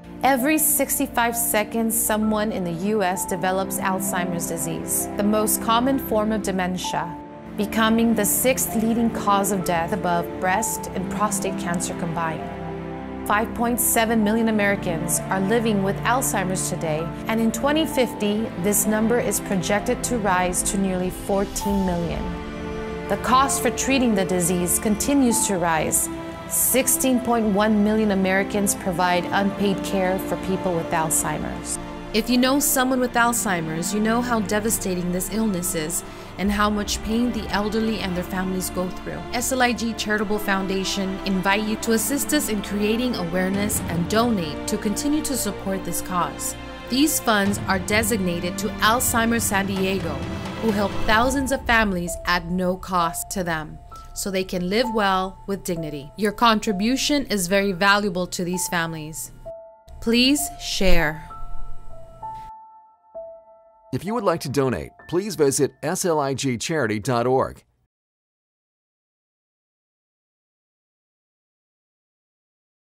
Every 65 seconds, someone in the US develops Alzheimer's disease, the most common form of dementia, becoming the 6th leading cause of death above breast and prostate cancer combined. 5.7 million Americans are living with Alzheimer's today, and in 2050, this number is projected to rise to nearly 14 million. The cost for treating the disease continues to rise. 16.1 million Americans provide unpaid care for people with Alzheimer's. If you know someone with Alzheimer's, you know how devastating this illness is and how much pain the elderly and their families go through. SLIG Charitable Foundation invite you to assist us in creating awareness and donate to continue to support this cause. These funds are designated to Alzheimer's San Diego, who help thousands of families at no cost to them, so they can live well with dignity. Your contribution is very valuable to these families. Please share. If you would like to donate, please visit sligcharity.org.